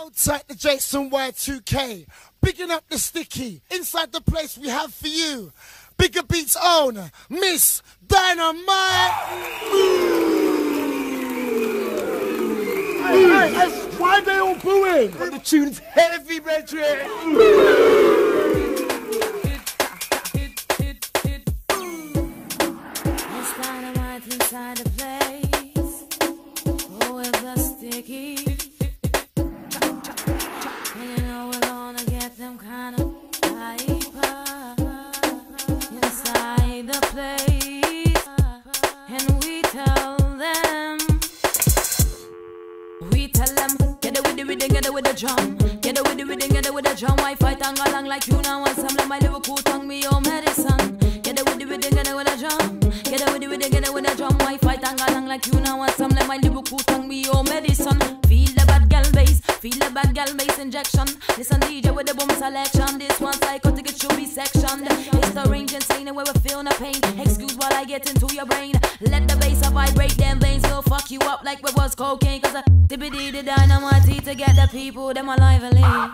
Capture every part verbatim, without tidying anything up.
Hold tight to Jason Y two K. Bigging up the sticky. Inside the place we have for you. Bigger Beats own Miss Dynamite. Hey, hey, hey, why are they all booing? The tune's heavy, brethren. Miss Dynamite inside the place. Oh, it's a sticky. And you know we're gonna get them kind of hyper inside the place. And we tell them, we tell them, get it with the rhythm, get it with the drum. Get it with the rhythm, get it with the drum. Why fight and go along like you now want some of my little cool tongue, me your medicine. Get it with the rhythm, get it with the drum. Get it with the rhythm, get it with the drum. Why fight and go along like you now want some of my little cool tongue, me your medicine. Feel the bad gal bass, feel the bad gal bass injection. Listen D J with the boom selection. This one psychotic, it should be sectioned. It's the range insane where we feel no pain. Excuse while I get into your brain. Let the bass vibrate them veins. Will fuck you up like we was cocaine. Cause I tippity the dynamite to get the people them alive and live.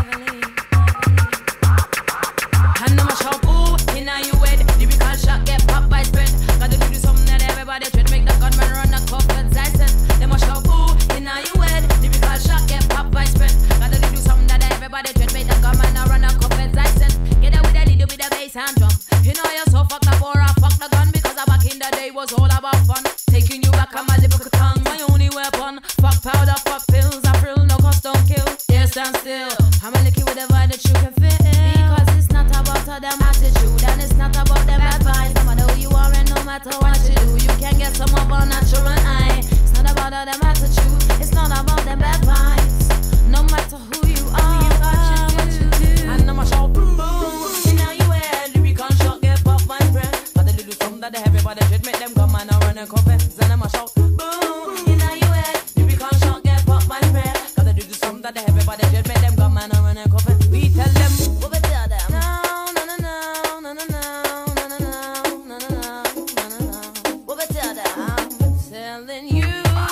And I'm a shout, ooh, inna you head. Lyrical shot get popped by spread. Gotta do something that everybody tread. Make the gunman run a cup and I said. Them a shout, ooh, inna you head. Lyrical shot get popped by spread. Gotta do something that everybody tread. Make the gunman run a cup and I said. Get out with a little bit of bass and drum. You know you're so fucked up or I fuck the gun. Because back in the day was all about fun. Taking you back on my lyrical tongue. My only weapon. Fuck powder, fuck pills. I frill, no cost, don't kill. Yeah, stand still. I'm a licky with a vibe that you can feel. Because it's not about them attitude. And it's not about them advice. No matter who you are and no matter what you do, you can get some of our natural eye. It's not about them attitude. It's not about them bad vibes. No matter who you are, you got what you do. And I'm a shout, boom, boom. You know you head, lyrical shot get popped my friend. But they do something that everybody should make them come and run and confess. And I'm a shout, boom, you know you head, lyrical shot get popped my friend. Cause they do something that everybody should make them come and run and confess. We tell them, what we tell them. No, no, no, no, no, no, no, no, no, no, no, no, no, no. What we tell them. I'm telling you,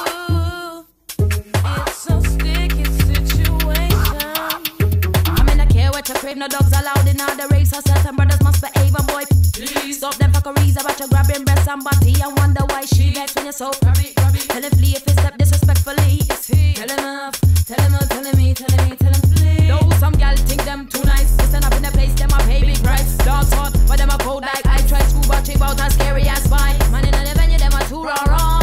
it's a sticky situation. I mean, I care what you crave, no dogs allowed in all the race. I certain brothers must behave, and boy, please stop them fuckeries about you grabbing breasts and body and wonder why she vex when you're so grabby, grabby. Tell him flee if he step disrespectfully. It's he. Tell him off, tell him off, telling me, telling me, tell him flee. Though some gal think them too nice, they stand up in the place, them a pay big price. Dogs hot, but them a cold like I try to watch about as scary as spy. Man in the venue, them a too raw raw.